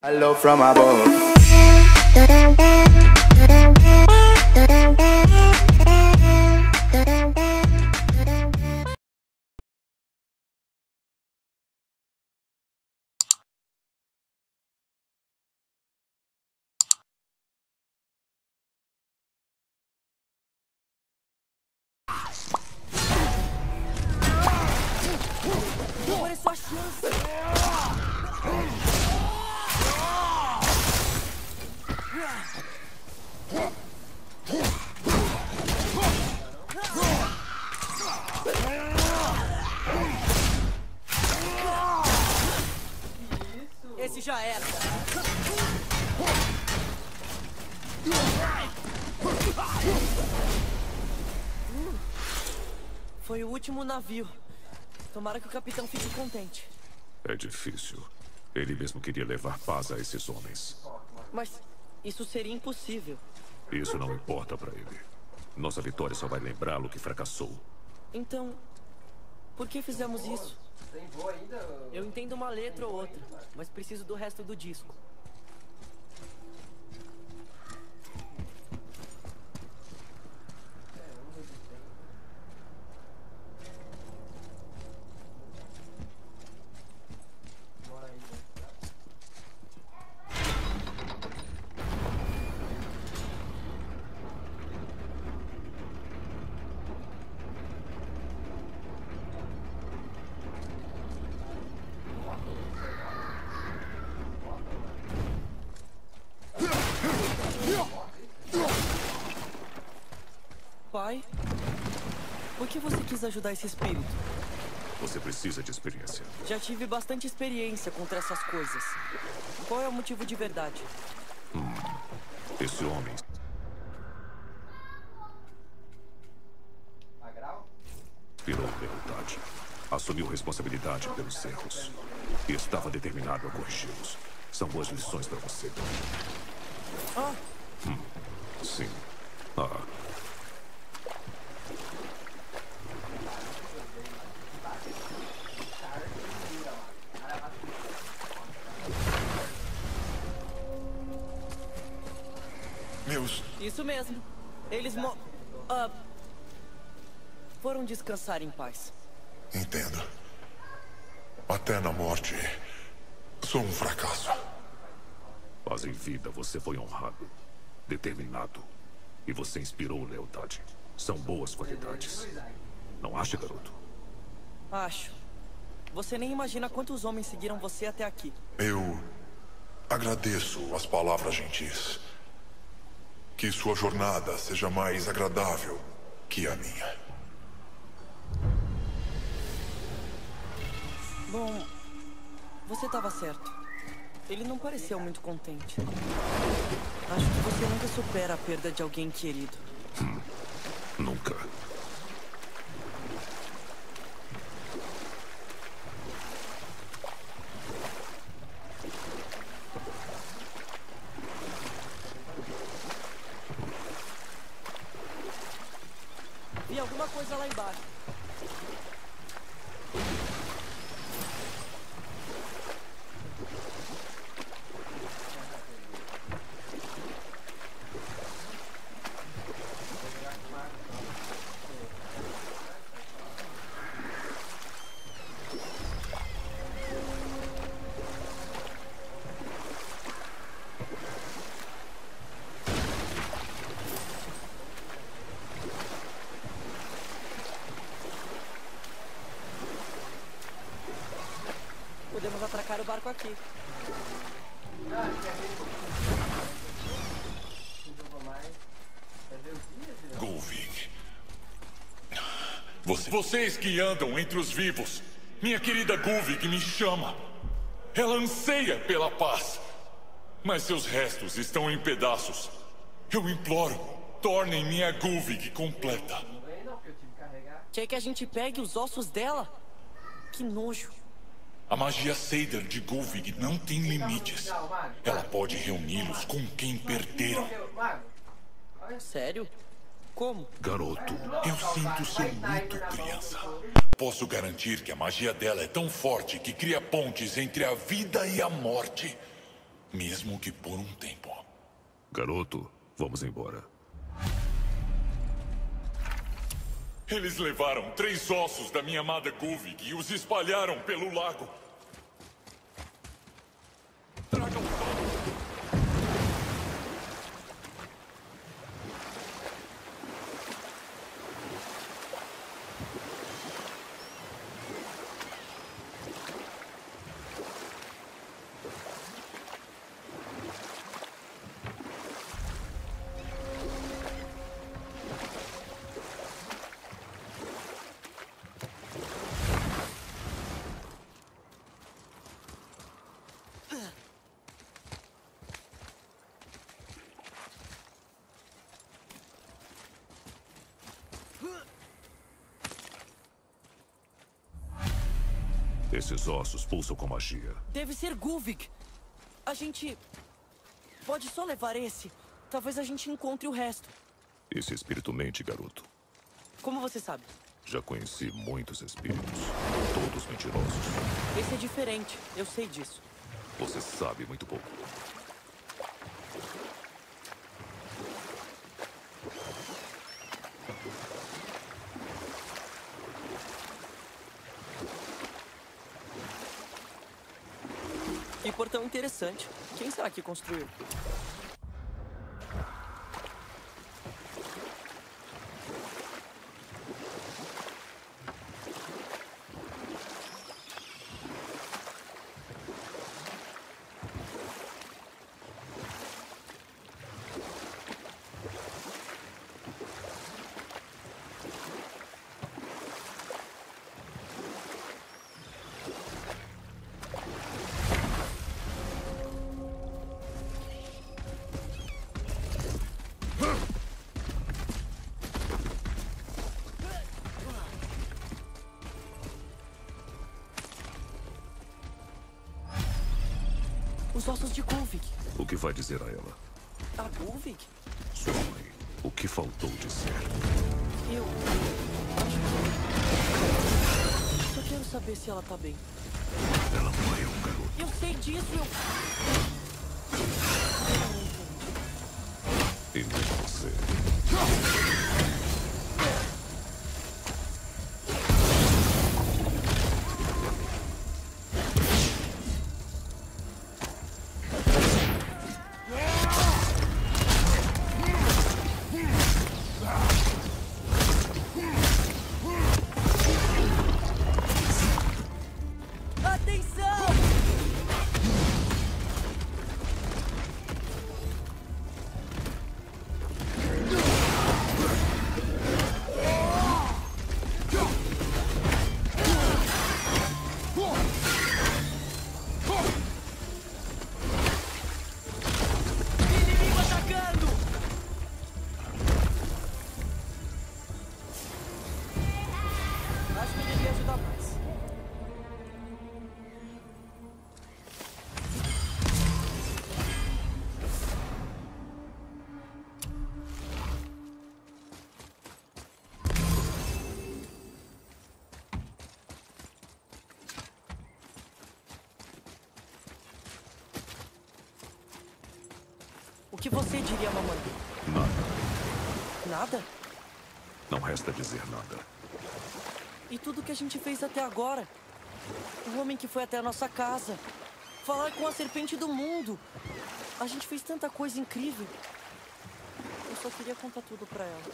Hello from above. Agora é sua chance. Esse já era. Foi o último navio. Tomara que o capitão fique contente. É difícil. Ele mesmo queria levar paz a esses homens. Mas isso seria impossível. Isso não importa pra ele. Nossa vitória só vai lembrá-lo que fracassou. Então, por que fizemos isso? Eu entendo uma letra ou outra, mas preciso do resto do disco. Pai, por que você quis ajudar esse espírito? Você precisa de experiência. Já tive bastante experiência contra essas coisas. Qual é o motivo de verdade? Esse homem inspirou lealdade. Assumiu responsabilidade pelos erros. E estava determinado a corrigi-los. São boas lições para você. Ah, Sim. isso mesmo. Eles foram descansar em paz. Entendo. Até na morte, sou um fracasso. Mas em vida você foi honrado, determinado. E você inspirou lealdade. São boas qualidades. Não acha, garoto? Acho. Você nem imagina quantos homens seguiram você até aqui. Eu agradeço as palavras gentis. Que sua jornada seja mais agradável que a minha. Bom, você estava certo. Ele não pareceu muito contente. Acho que você nunca supera a perda de alguém querido. Nunca. Vi alguma coisa lá embaixo. Podemos atracar o barco aqui. Gullveig. Vocês que andam entre os vivos. Minha querida Gullveig me chama. Ela anseia pela paz. Mas seus restos estão em pedaços. Eu imploro, tornem minha Gullveig completa. Quer que a gente pegue os ossos dela? Que nojo. A magia Seider de Gullveig não tem limites. Ela pode reuni-los com quem perderam. Sério? Como? Garoto, Eu sinto seu luto, criança. Posso garantir que a magia dela é tão forte que cria pontes entre a vida e a morte. Mesmo que por um tempo. Garoto, vamos embora. Eles levaram 3 ossos da minha amada Guvig e os espalharam pelo lago. Tragam todos. Esses ossos pulsam com magia. Deve ser Guvig. A gente... pode só levar esse. Talvez a gente encontre o resto. Esse espírito mente, garoto. Como você sabe? Já conheci muitos espíritos. Todos mentirosos. Esse é diferente. Eu sei disso. Você sabe muito pouco. Que portão interessante. Quem será que construiu? Os ossos de Guvig. O que vai dizer a ela? A Guvig? Sua mãe. O que faltou dizer? Eu... só quero saber se ela tá bem. Ela morreu, garoto. Eu sei disso, E nem você. O que você diria, mamãe? Nada. Nada? Não resta dizer nada. E tudo que a gente fez até agora? O homem que foi até a nossa casa. Falar com a serpente do mundo. A gente fez tanta coisa incrível. Eu só queria contar tudo pra ela.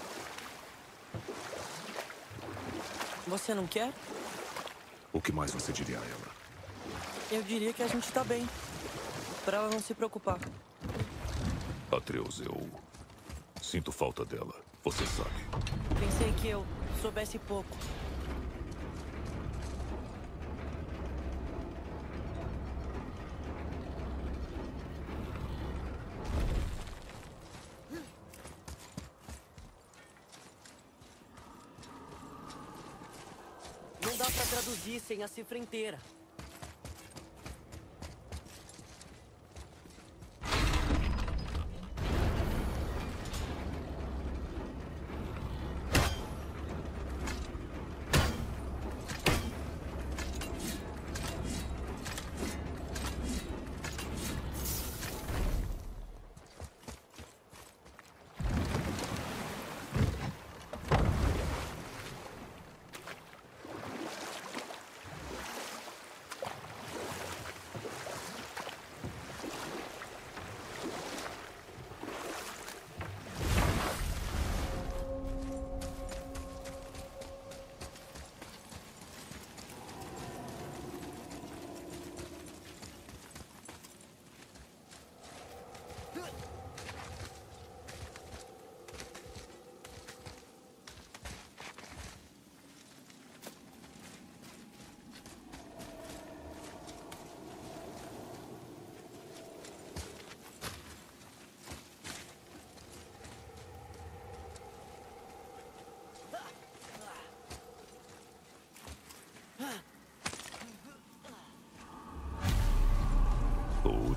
Você não quer? O que mais você diria a ela? Eu diria que a gente tá bem. Pra ela não se preocupar. Atreus, eu sinto falta dela. Você sabe. Pensei que eu soubesse pouco. Não dá pra traduzir sem a cifra inteira.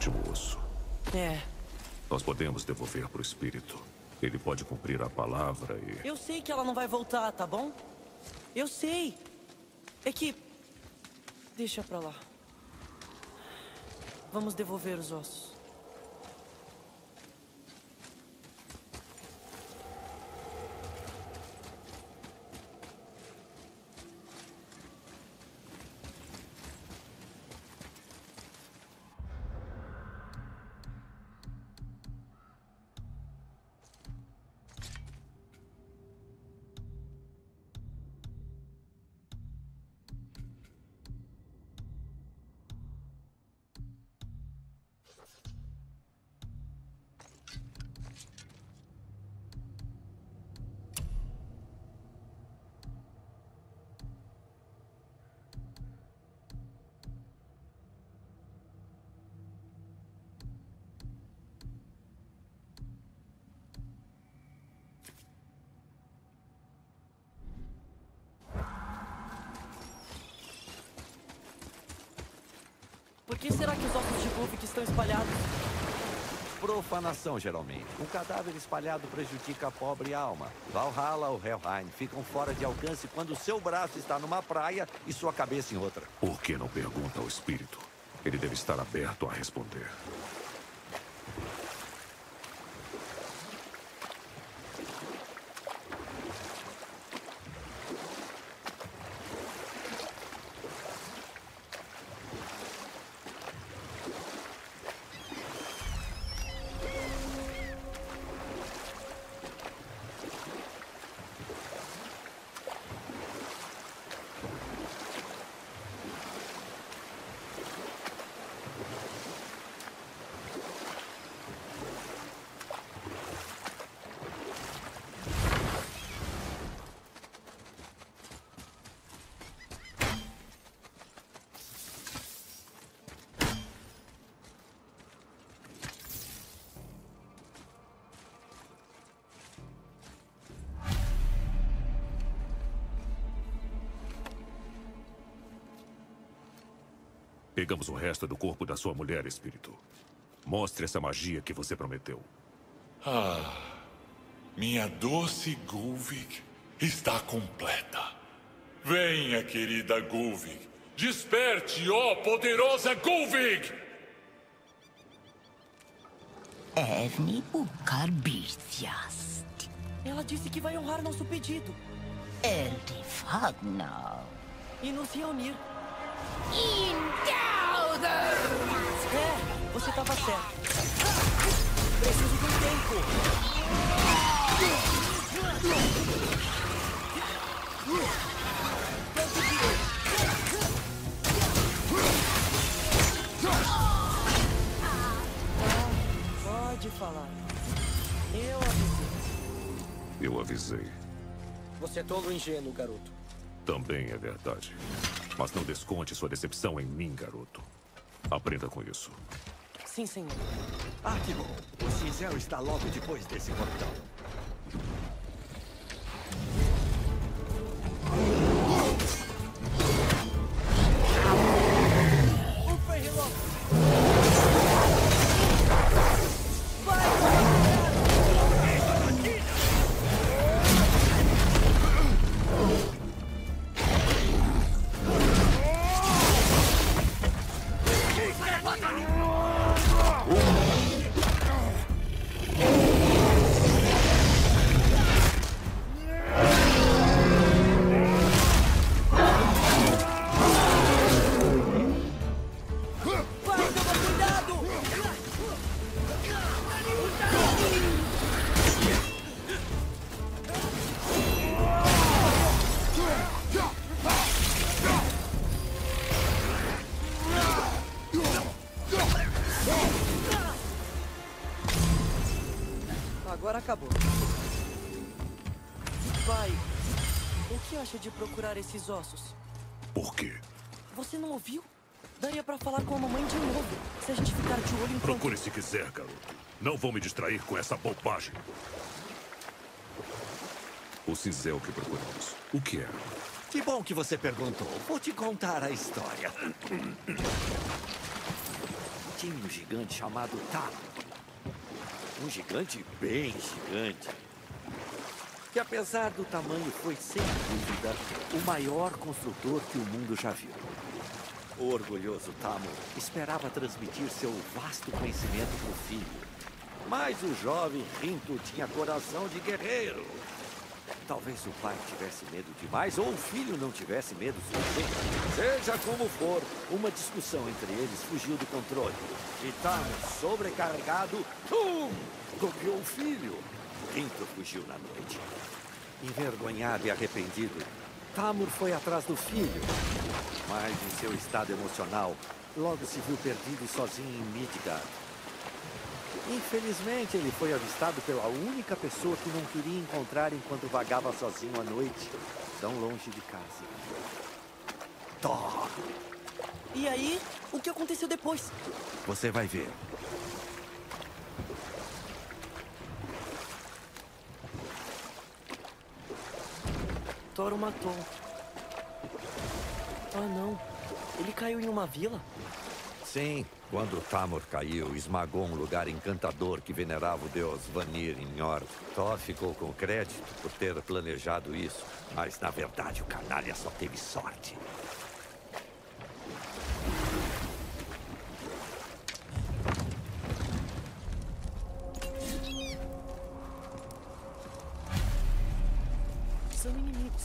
último osso. É. Nós podemos devolver pro espírito. Ele pode cumprir a palavra e... Eu sei que ela não vai voltar, tá bom? Eu sei. É que... Deixa pra lá. Vamos devolver os ossos. Por que será que os ossos de Gulvik estão espalhados? Profanação, geralmente. Um cadáver espalhado prejudica a pobre alma. Valhalla ou Helheim ficam fora de alcance quando seu braço está numa praia e sua cabeça em outra. Por que não pergunta ao espírito? Ele deve estar aberto a responder. Pegamos o resto do corpo da sua mulher, espírito. Mostre essa magia que você prometeu. Minha doce Gulvik está completa. Venha, querida Gulvik. Desperte, ó poderosa Gulvik! Erni bukar birthjast. Ela disse que vai honrar nosso pedido. Eldi fagnar. E nos reunir. Indauder! É, você estava certo. Preciso de um tempo. Pode falar. Eu avisei. Você é tolo e ingênuo, garoto. Também é verdade. Mas não desconte sua decepção em mim, garoto. Aprenda com isso. Sim, senhor. Ah, que bom. O cinzel está logo depois desse portão. Agora acabou. Pai, o que acha de procurar esses ossos? Por quê? Você não ouviu? Daria pra falar com a mamãe de novo, se a gente ficar de olho enquanto... Procure se quiser, garoto. Não vou me distrair com essa bobagem. O cinzel que procuramos. O que é? Que bom que você perguntou. Vou te contar a história. tinha um gigante chamado Tamur. Um gigante bem gigante. Que apesar do tamanho foi, sem dúvida, o maior construtor que o mundo já viu. O orgulhoso Tamur esperava transmitir seu vasto conhecimento para o filho. Mas o jovem Rinto tinha coração de guerreiro. Talvez o pai tivesse medo demais ou o filho não tivesse medo suficiente. Seja como for, uma discussão entre eles fugiu do controle. E Tamur, sobrecarregado, golpeou o filho. Rinto fugiu na noite. Envergonhado e arrependido, Tamur foi atrás do filho. Mas em seu estado emocional, logo se viu perdido sozinho em Midgard. Infelizmente, ele foi avistado pela única pessoa que não queria encontrar enquanto vagava sozinho à noite, tão longe de casa. Thor! E aí, o que aconteceu depois? Você vai ver. Thor o matou. Ah, não. Ele caiu em uma vila? Sim, quando Tamur caiu, esmagou um lugar encantador que venerava o deus Vanir em Njord. Thor ficou com crédito por ter planejado isso, mas na verdade o canalha só teve sorte. São inimigos.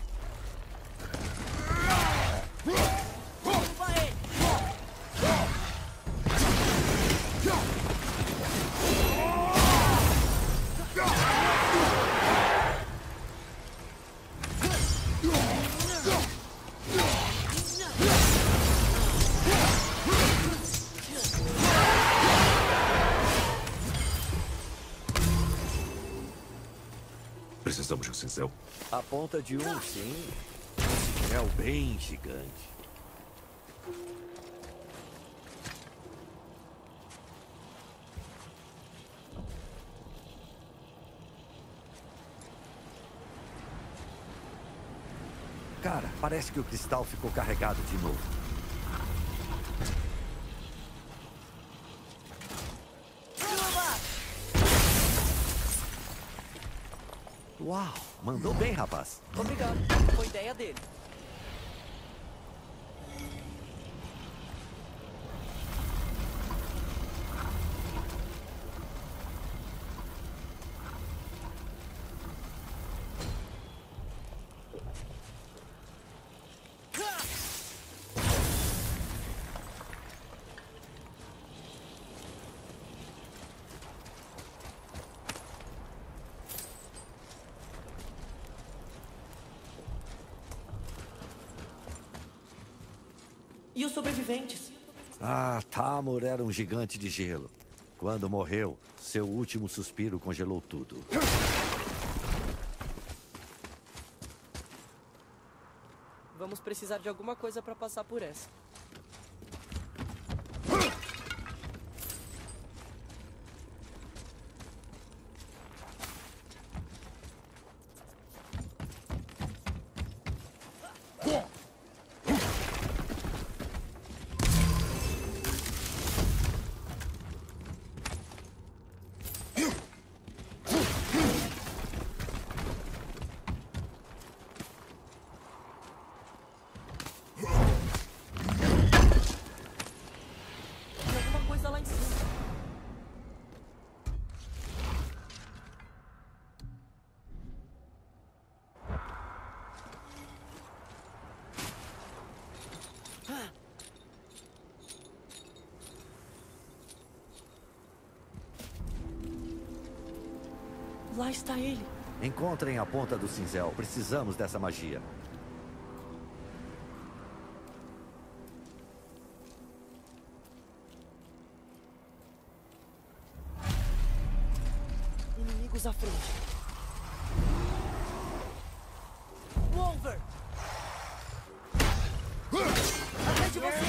Derruba ele! Precisamos de um cinzel. A ponta de um, sim. Um céu bem gigante. Cara, parece que o cristal ficou carregado de novo. Uau, mandou bem, rapaz. Obrigado. Foi ideia dele. E os sobreviventes? Ah, Tamur era um gigante de gelo. Quando morreu, seu último suspiro congelou tudo. Vamos precisar de alguma coisa para passar por essa. Lá está ele. Encontrem a ponta do cinzel. Precisamos dessa magia. Inimigos à frente. Wolver! Atrás de você!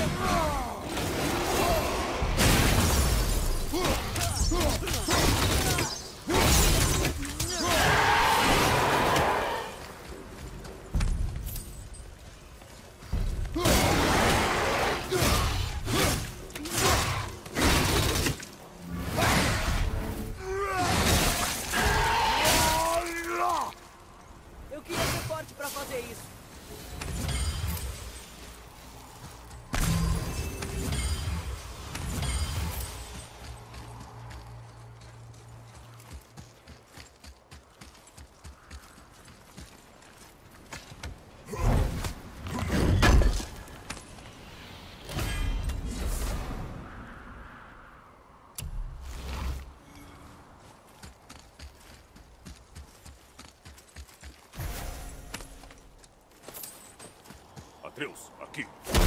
Atreus, aqui.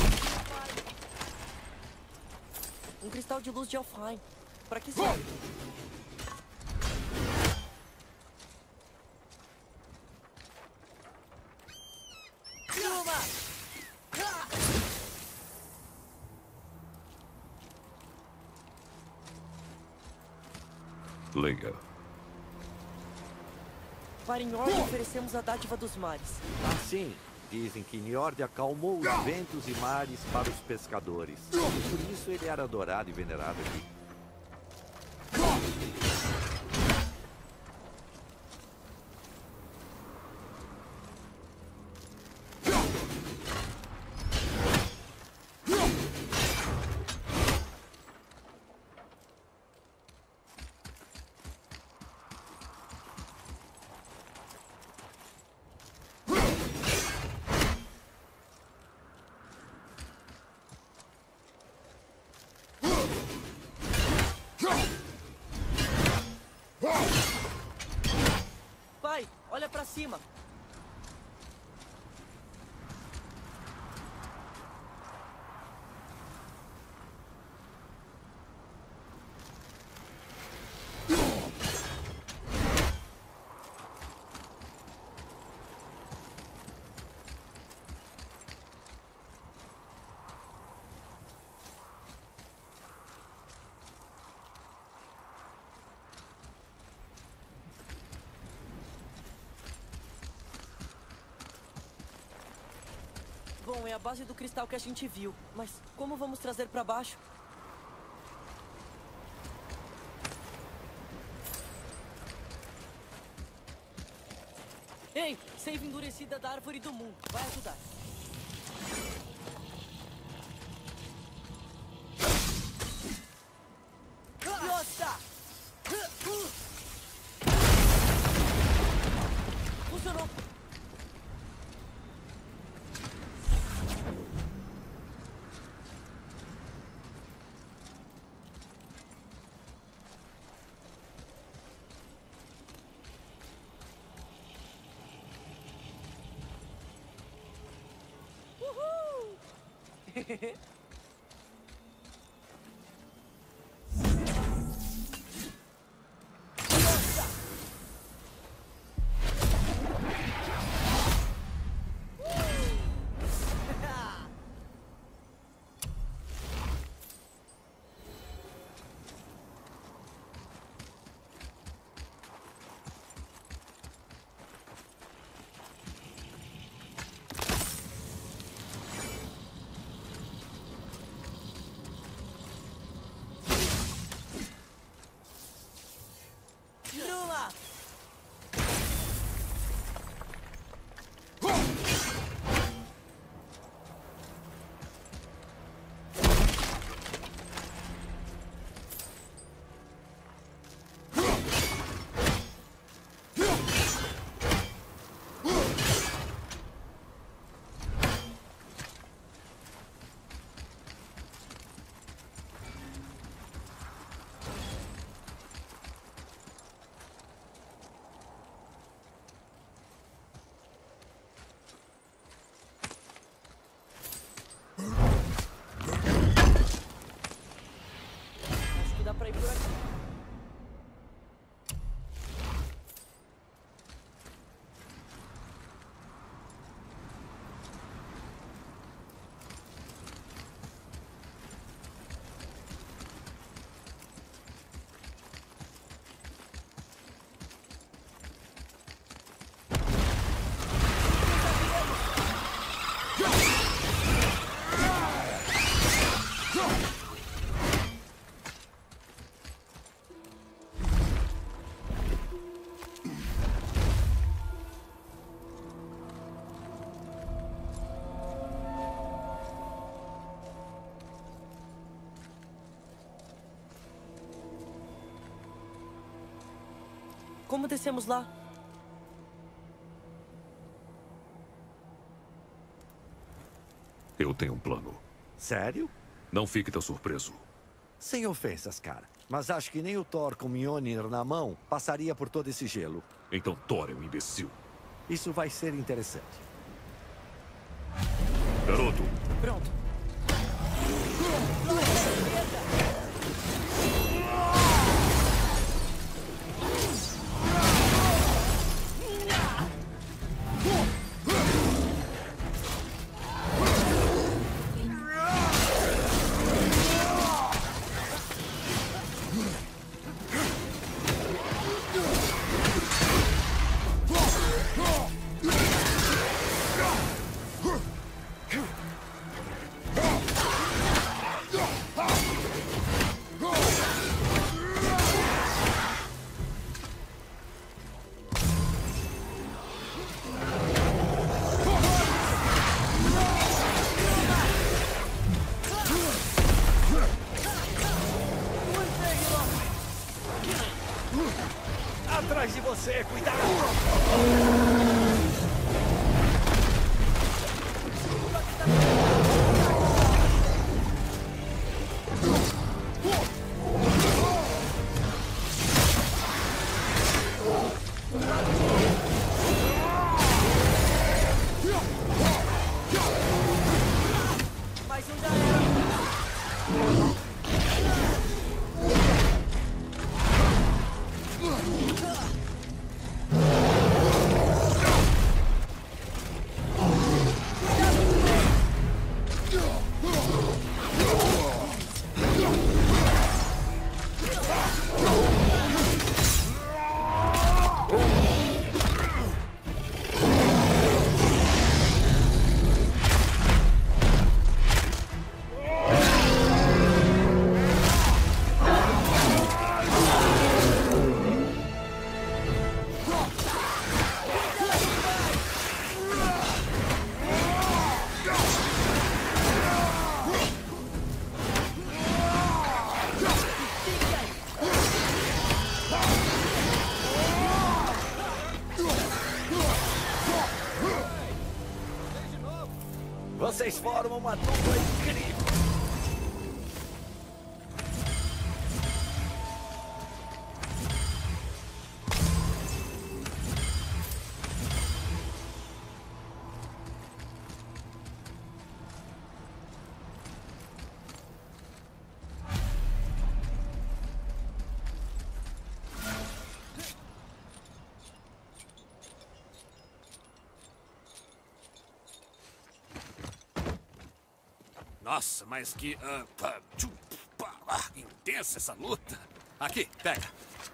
Um cristal de luz de Elfheim. Pra que serve? Leia. Para Njord oferecemos a dádiva dos mares. Assim, dizem que Njord acalmou os ventos e mares para os pescadores. E por isso ele era adorado e venerado aqui. Pai, olha pra cima. Bom, é a base do cristal que a gente viu. Mas como vamos trazer pra baixo? Ei, seiva endurecida da árvore do mundo. Vai ajudar. Nossa! Funcionou. Acho que dá pra ir por aqui. Como descemos lá? Eu tenho um plano. Sério? Não fique tão surpreso. Sem ofensas, cara. Mas acho que nem o Thor com Mjolnir na mão passaria por todo esse gelo. Então Thor é um imbecil. Isso vai ser interessante. Garoto, Pronto. Atrás de você, cuidado! Mais um já era. Vocês formam uma dupla incrível. Nossa, mas que... intensa essa luta. Aqui, pega.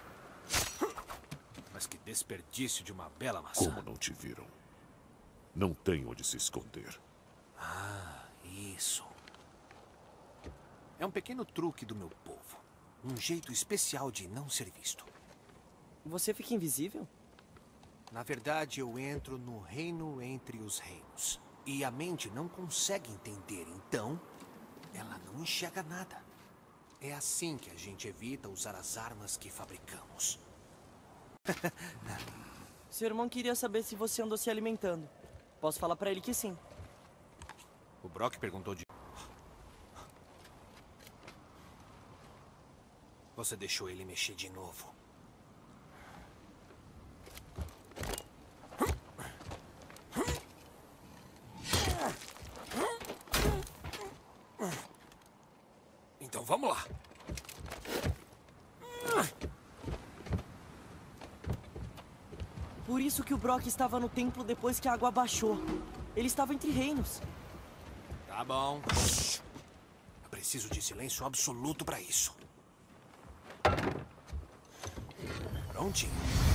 Mas que desperdício de uma bela maçã. como não te viram? Não tem onde se esconder. Ah, isso. É um pequeno truque do meu povo. Um jeito especial de não ser visto. Você fica invisível? Na verdade, eu entro no reino entre os reinos. E a mente não consegue entender, então ela não enxerga nada. É assim que a gente evita usar as armas que fabricamos. Seu irmão queria saber se você andou se alimentando. Posso falar pra ele que sim. O Brock perguntou de... Você deixou ele mexer de novo. Então vamos lá. Por isso que o Brock estava no templo depois que a água baixou. Ele estava entre reinos. Tá bom. Eu preciso de silêncio absoluto pra isso. Prontinho.